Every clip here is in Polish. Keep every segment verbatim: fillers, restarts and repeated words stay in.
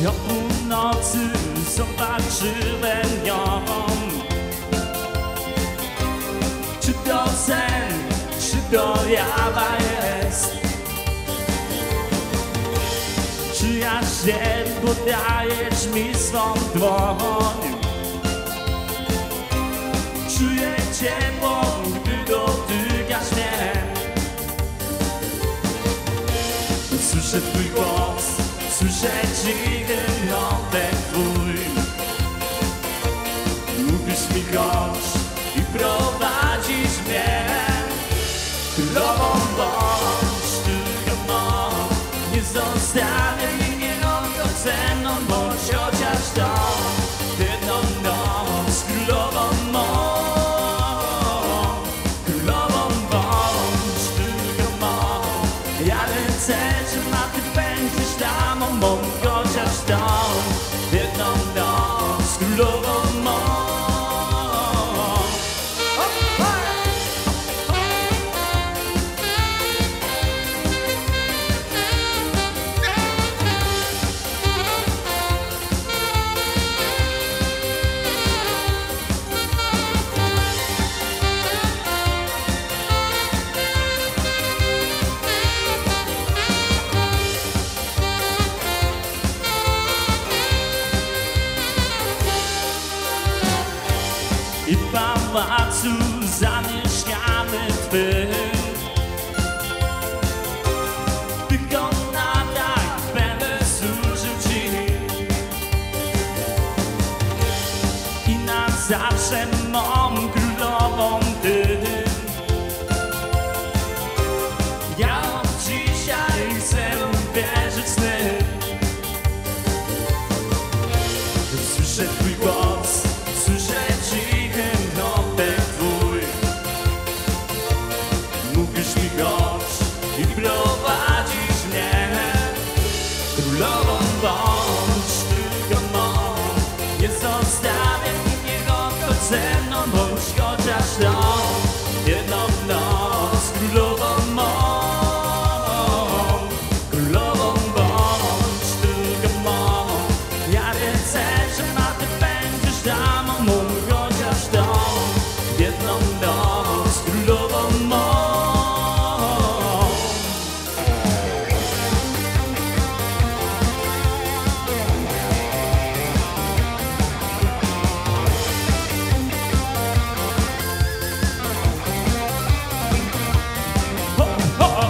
Do północy zobaczyłem ją. Czy to sen, czy to jawa jest? Przyjaciel, podajesz mi swą dłoń. Czuję ciepło, gdy dotykasz mnie. Słyszę twój głos, słyszę cichy oddech twój. Mówisz mi chodź i prowadzisz mnie. Królową bądź, tylko mą. Nie zostawiaj mnie odchodź ze mną, bądź chociaż to jedną noc. Królową mą, królową bądź, tylko mą. Ja rycerzem, a ty będziesz damą, bądź chociaż to jedną noc. Królową mą. I w pałacu zamieszkamy twym. W tych komnatach będę służył ci i na zawsze mą królową ty. Ja od dzisiaj chcę uwierzyć sny. Słyszę twój głos, słyszę cichy oddech twój. Mówisz mi chodź i prowadzisz mnie. Królową bądź, tylko mą. Nie zostawiaj mnie, odchodź ze mną, bądź chociaż to jedną noc. Królową mą, królową bądź, tylko mą. Ja rycerzem, a ty będziesz damą, bądź chociaż to jedną noc. Królową mą. Ho, ho.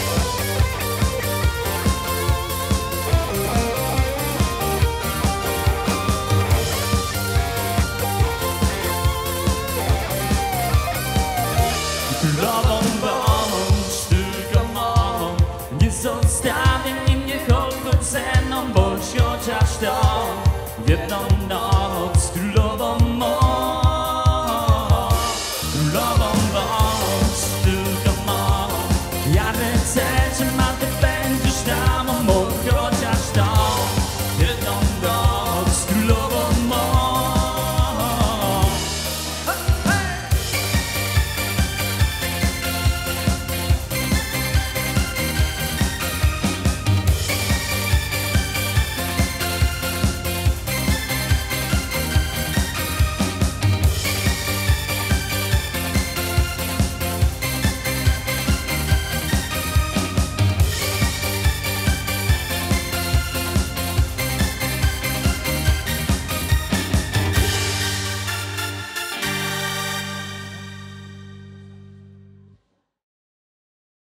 Królową bądź, tylko mą. Nie zostawiaj mnie, chodź ze mną, bądź chociaż to jedną noc.